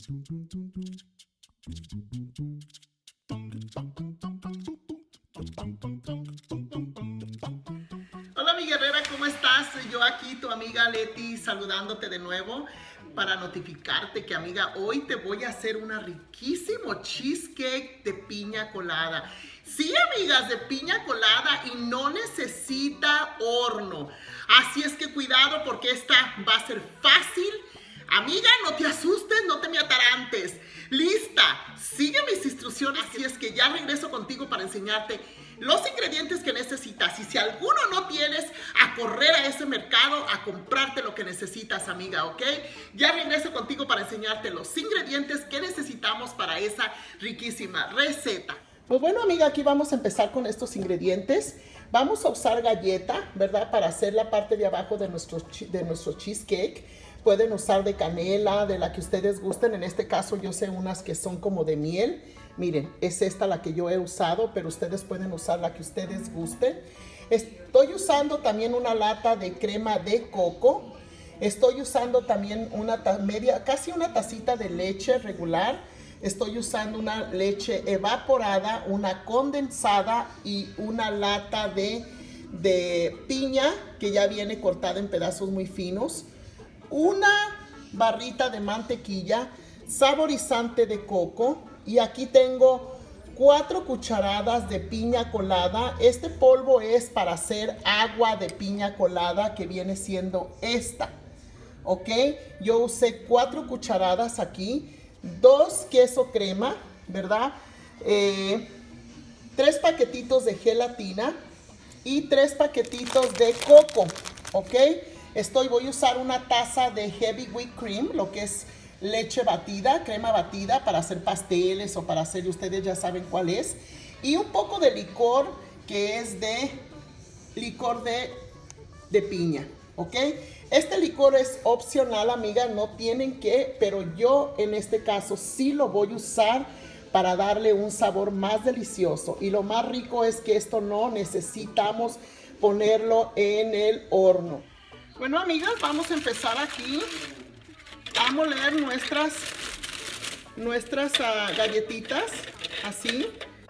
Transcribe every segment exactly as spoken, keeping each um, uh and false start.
Hola mi guerrera, ¿cómo estás? Yo aquí, tu amiga Leti, saludándote de nuevo para notificarte que, amiga, hoy te voy a hacer una riquísimo cheesecake de piña colada. Sí, amigas, de piña colada y no necesita horno. Así es que cuidado porque esta va a ser fácil. Amiga, no te asustes, no te me atarantes. Lista, sigue mis instrucciones. Así es que ya regreso contigo para enseñarte los ingredientes que necesitas. Y si alguno no tienes, a correr a ese mercado a comprarte lo que necesitas, amiga, ¿ok? Ya regreso contigo para enseñarte los ingredientes que necesitamos para esa riquísima receta. Pues bueno, amiga, aquí vamos a empezar con estos ingredientes. Vamos a usar galleta, ¿verdad? Para hacer la parte de abajo de nuestro, de nuestro cheesecake. Pueden usar de canela, de la que ustedes gusten. En este caso yo sé unas que son como de miel. Miren, es esta la que yo he usado, pero ustedes pueden usar la que ustedes gusten. Estoy usando también una lata de crema de coco. Estoy usando también una media, casi una tacita de leche regular. Estoy usando una leche evaporada, una condensada y una lata de, de piña que ya viene cortada en pedazos muy finos. Una barrita de mantequilla, saborizante de coco y aquí tengo cuatro cucharadas de piña colada. Este polvo es para hacer agua de piña colada que viene siendo esta, ¿ok? Yo usé cuatro cucharadas aquí, dos queso crema, ¿verdad? Eh, tres paquetitos de gelatina y tres paquetitos de coco, ¿ok? Estoy, voy a usar una taza de heavy whipped cream, lo que es leche batida, crema batida para hacer pasteles o para hacer, ustedes ya saben cuál es. Y un poco de licor que es de licor de, de piña, ¿ok? Este licor es opcional, amiga, no tienen que, pero yo en este caso sí lo voy a usar para darle un sabor más delicioso. Y lo más rico es que esto no necesitamos ponerlo en el horno. Bueno, amigas, vamos a empezar aquí a moler nuestras, nuestras uh, galletitas, así.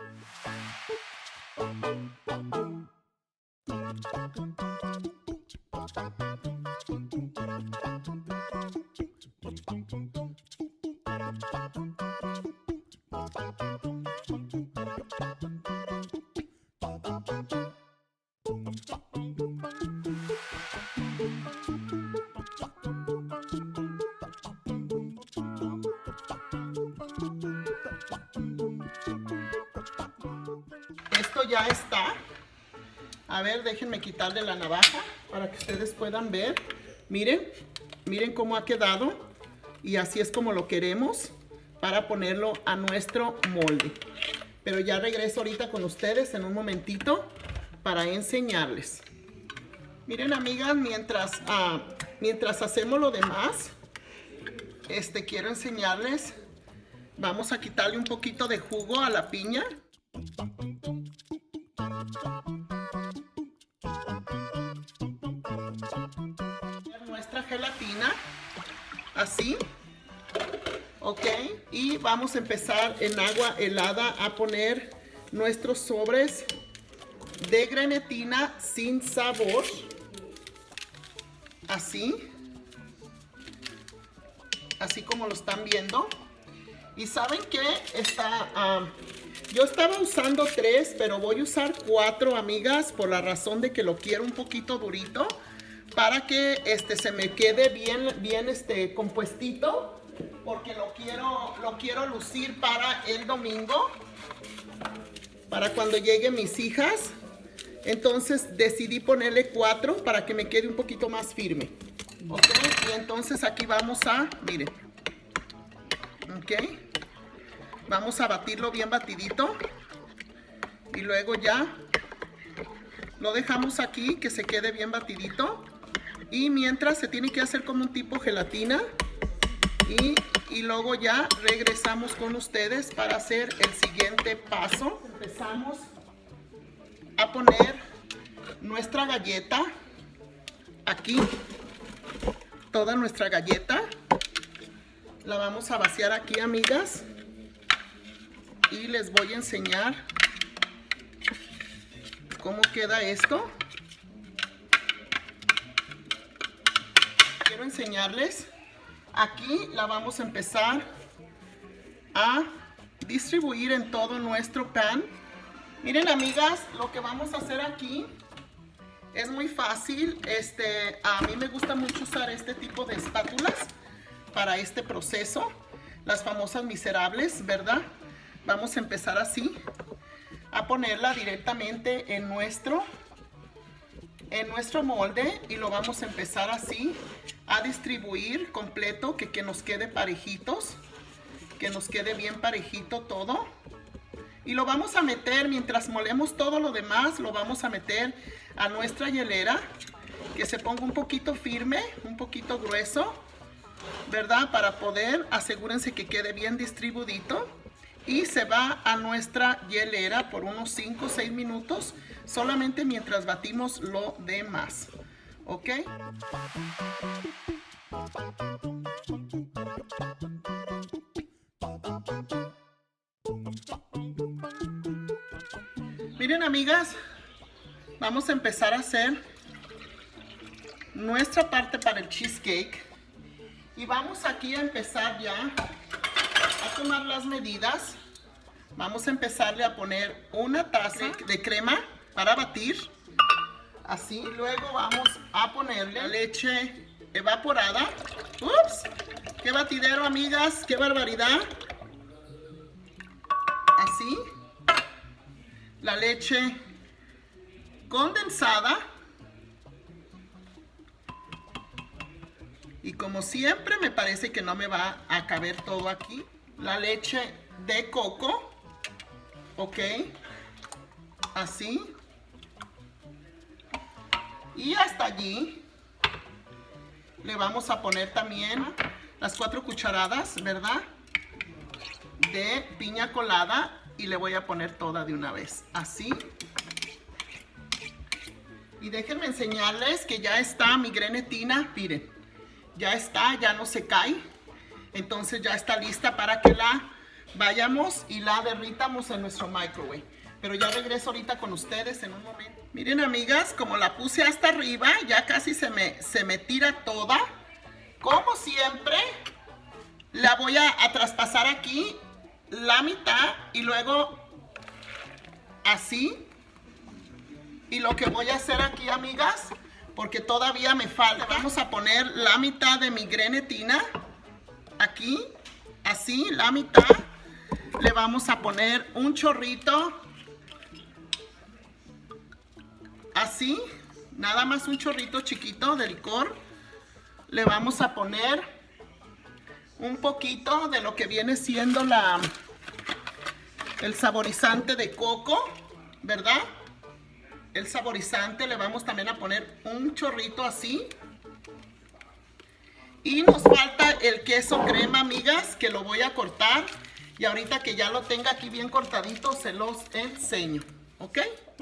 Esto ya está. A ver, déjenme quitarle la navaja para que ustedes puedan ver. Miren, miren cómo ha quedado. Y así es como lo queremos para ponerlo a nuestro molde. Pero ya regreso ahorita con ustedes en un momentito para enseñarles. Miren, amigas, mientras, uh, mientras hacemos lo demás, este, quiero enseñarles. Vamos a quitarle un poquito de jugo a la piña. Nuestra gelatina, así, ok, y vamos a empezar en agua helada a poner nuestros sobres de grenetina sin sabor, así, así como lo están viendo. Y saben que está, um, yo estaba usando tres, pero voy a usar cuatro, amigas, por la razón de que lo quiero un poquito durito, para que este, se me quede bien, bien este, compuestito, porque lo quiero, lo quiero lucir para el domingo, para cuando lleguen mis hijas. Entonces decidí ponerle cuatro para que me quede un poquito más firme, ¿ok? Y entonces aquí vamos a, miren, ¿ok? Vamos a batirlo bien batidito y luego ya lo dejamos aquí que se quede bien batidito. Y mientras se tiene que hacer como un tipo gelatina y, y luego ya regresamos con ustedes para hacer el siguiente paso. Empezamos a poner nuestra galleta aquí, toda nuestra galleta, La vamos a vaciar aquí, amigas. Y les voy a enseñar cómo queda esto. Quiero enseñarles. Aquí la vamos a empezar a distribuir en todo nuestro pan. Miren, amigas, lo que vamos a hacer aquí es muy fácil. Este, a mí me gusta mucho usar este tipo de espátulas para este proceso. Las famosas miserables, ¿verdad? Vamos a empezar así, a ponerla directamente en nuestro, en nuestro molde, y lo vamos a empezar así a distribuir completo, que, que nos quede parejitos, que nos quede bien parejito todo. Y lo vamos a meter, mientras molemos todo lo demás, lo vamos a meter a nuestra hielera, que se ponga un poquito firme, un poquito grueso, ¿verdad? Para poder, asegúrense que quede bien distribuidito. Y se va a nuestra hielera por unos cinco o seis minutos, solamente mientras batimos lo demás, ¿ok? Miren, amigas, vamos a empezar a hacer nuestra parte para el cheesecake. Y vamos aquí a empezar ya a tomar las medidas. Vamos a empezarle a poner una taza de crema para batir, así. Y luego vamos a ponerle leche evaporada. ¡Ups! ¡Qué batidero, amigas! ¡Qué barbaridad! Así. La leche condensada. Y como siempre, me parece que no me va a caber todo aquí. La leche de coco, ok, así, y hasta allí le vamos a poner también las cuatro cucharadas, ¿verdad?, de piña colada, y le voy a poner toda de una vez, así. Y déjenme enseñarles que ya está mi grenetina, miren, ya está, ya no se cae. Entonces ya está lista para que la vayamos y la derritamos en nuestro microwave. Pero ya regreso ahorita con ustedes en un momento. Miren, amigas, como la puse hasta arriba, ya casi se me, se me tira toda. Como siempre, la voy a, a traspasar aquí la mitad y luego así. Y lo que voy a hacer aquí, amigas, porque todavía me falta, vamos a poner la mitad de mi grenetina. Aquí, así, la mitad. Le vamos a poner un chorrito. Así, nada más un chorrito chiquito de licor. Le vamos a poner un poquito de lo que viene siendo la, el saborizante de coco, ¿verdad? El saborizante, le vamos también a poner un chorrito así. Y nos falta el queso crema, amigas, que lo voy a cortar. Y ahorita que ya lo tenga aquí bien cortadito, se los enseño. ¿Ok?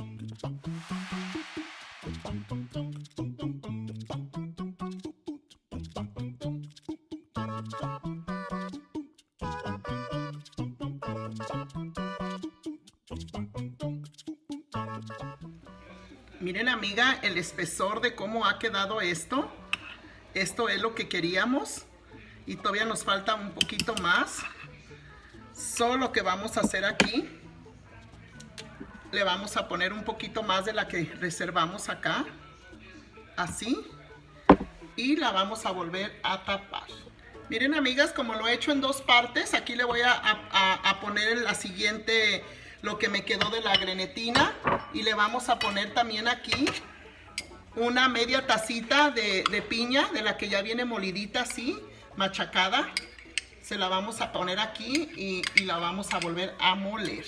Miren, amiga, el espesor de cómo ha quedado esto. Esto es lo que queríamos y todavía nos falta un poquito más. Solo lo que vamos a hacer aquí, le vamos a poner un poquito más de la que reservamos acá, así, y la vamos a volver a tapar. Miren, amigas, como lo he hecho en dos partes, aquí le voy a, a, a poner la siguiente, lo que me quedó de la grenetina, y le vamos a poner también aquí una media tacita de, de piña, de la que ya viene molidita así, machacada. Se la vamos a poner aquí y, y la vamos a volver a moler.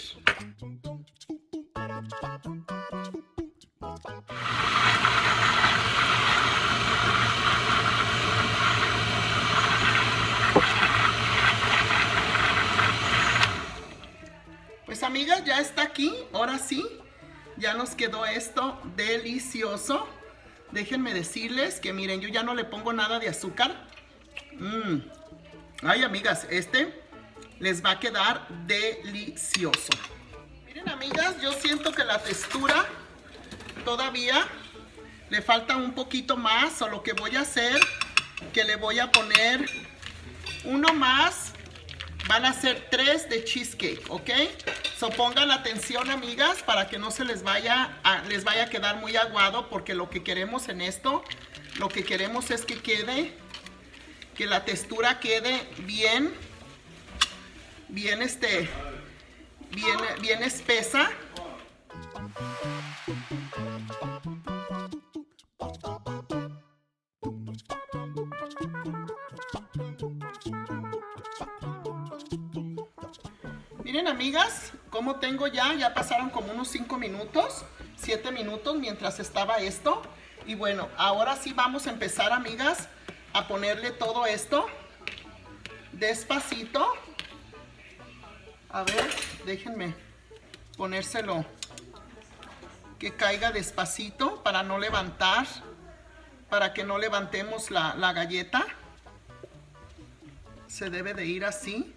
Pues, amigas, ya está aquí. Ahora sí, ya nos quedó esto delicioso. Déjenme decirles que miren, yo ya no le pongo nada de azúcar. Mmm, Ay, amigas, este les va a quedar delicioso. Miren, amigas, yo siento que la textura todavía le falta un poquito más. O lo que voy a hacer, que le voy a poner uno más. Van a ser tres de cheesecake, ¿ok? So pongan atención, amigas, para que no se les vaya a, les vaya a quedar muy aguado, porque lo que queremos en esto, lo que queremos es que quede, que la textura quede bien, bien este, bien, bien espesa. Miren, amigas, como tengo ya, ya pasaron como unos cinco minutos, siete minutos mientras estaba esto. Y bueno, ahora sí vamos a empezar, amigas, a ponerle todo esto despacito. A ver, déjenme ponérselo que caiga despacito para no levantar, para que no levantemos la, la galleta. Se debe de ir así.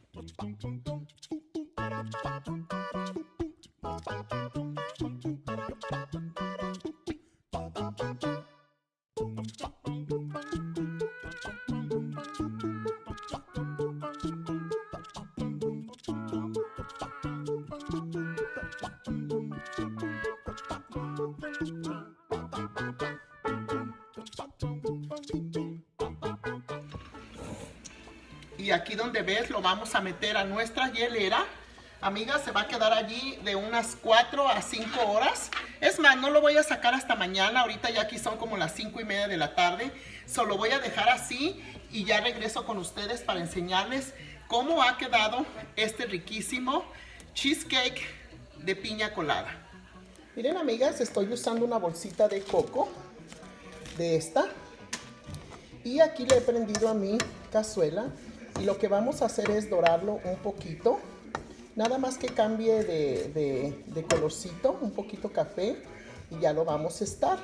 Y aquí donde ves lo vamos a meter a nuestra hielera. Amigas, se va a quedar allí de unas cuatro a cinco horas. Es más, no lo voy a sacar hasta mañana. Ahorita ya aquí son como las cinco y media de la tarde. Solo voy a dejar así y ya regreso con ustedes para enseñarles cómo ha quedado este riquísimo cheesecake de piña colada. Miren, amigas, estoy usando una bolsita de coco de esta. Y aquí le he prendido a mi cazuela. Y lo que vamos a hacer es dorarlo un poquito. Nada más que cambie de, de, de colorcito, un poquito café. Y ya lo vamos a estar.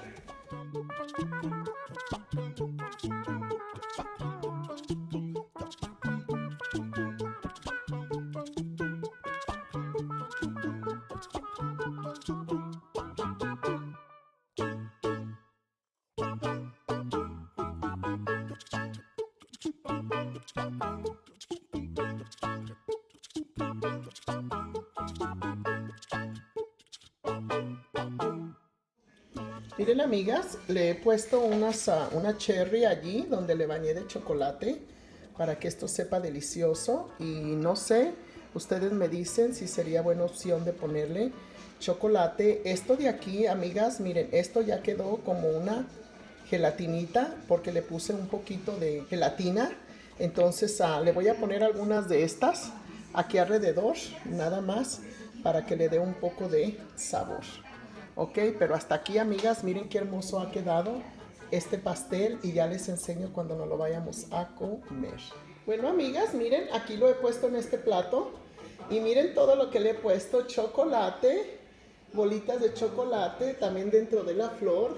Miren, amigas, le he puesto unas, uh, una cherry allí donde le bañé de chocolate para que esto sepa delicioso. Y no sé, ustedes me dicen si sería buena opción de ponerle chocolate. Esto de aquí, amigas, miren, esto ya quedó como una gelatinita porque le puse un poquito de gelatina. Entonces uh, le voy a poner algunas de estas aquí alrededor, nada más, para que le dé un poco de sabor. Ok, pero hasta aquí, amigas, miren qué hermoso ha quedado este pastel y ya les enseño cuando nos lo vayamos a comer. Bueno, amigas, miren, aquí lo he puesto en este plato y miren todo lo que le he puesto: chocolate, bolitas de chocolate también dentro de la flor,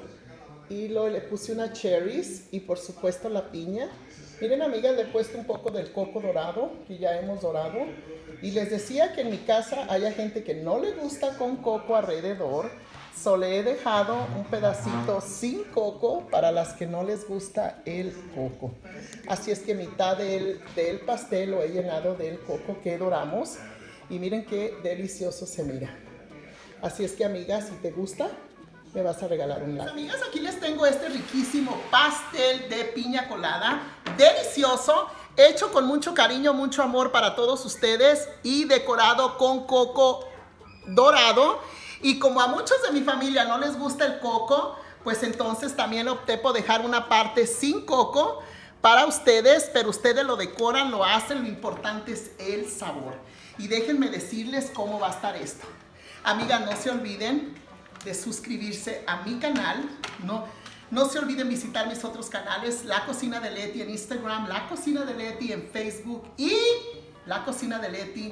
y luego le puse unas cherries y por supuesto la piña. Miren, amigas, le he puesto un poco del coco dorado que ya hemos dorado. Y les decía que en mi casa hay gente que no le gusta con coco alrededor. Solo he dejado un pedacito sin coco para las que no les gusta el coco. Así es que mitad del, del pastel lo he llenado del coco que doramos. Y miren qué delicioso se mira. Así es que, amigas, si te gusta, me vas a regalar un like. Amigas, aquí les tengo este riquísimo pastel de piña colada. Delicioso, hecho con mucho cariño, mucho amor para todos ustedes y decorado con coco dorado. Y como a muchos de mi familia no les gusta el coco, pues entonces también opté por dejar una parte sin coco para ustedes, pero ustedes lo decoran, lo hacen, lo importante es el sabor. Y déjenme decirles cómo va a estar esto. Amigas, no se olviden de suscribirse a mi canal, no, no se olviden visitar mis otros canales, La Cocina de Leti en Instagram, La Cocina de Leti en Facebook y La Cocina de Leti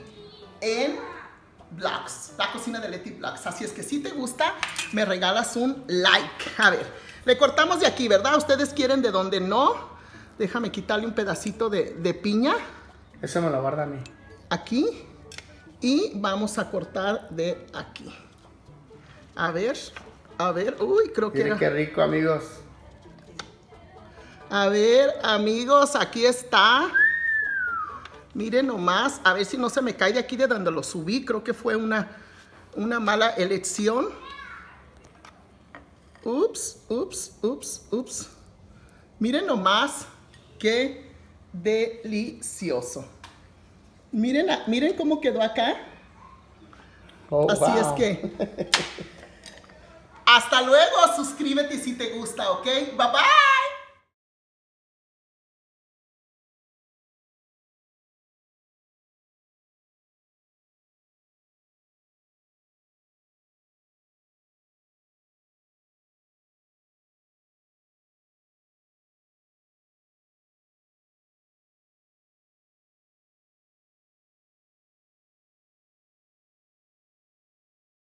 en Blogs, La Cocina de Leti Blogs. Así es que si te gusta, me regalas un like. A ver, le cortamos de aquí, ¿verdad? Ustedes quieren de donde no, Déjame quitarle un pedacito de, de piña. Eso me lo guarda a mí. Aquí. Y vamos a cortar de aquí. A ver, a ver. Uy, creo que Miren era... qué rico, amigos. A ver, amigos, aquí está. Miren nomás. A ver si no se me cae de aquí de donde lo subí. Creo que fue una, una mala elección. Ups, ups, ups, ups. Miren nomás. Qué delicioso. Miren, miren cómo quedó acá. Oh, Así wow. es que. Hasta luego. Suscríbete si te gusta, ¿ok? Bye bye.